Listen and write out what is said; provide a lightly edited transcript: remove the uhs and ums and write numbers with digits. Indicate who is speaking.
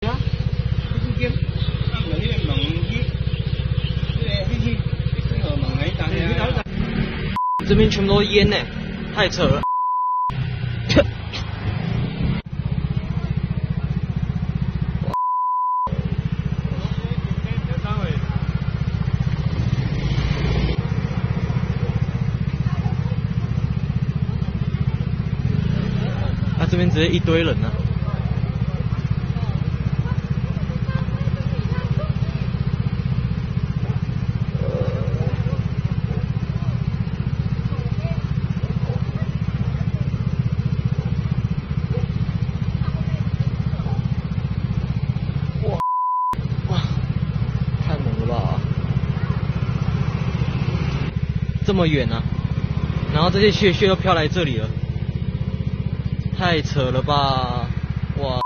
Speaker 1: 这边全部都是烟呢，太扯了。这边直接一堆人呢、哇，太猛了吧！这么远啊，然后这些雪都飘来这里了。太扯了吧！哇！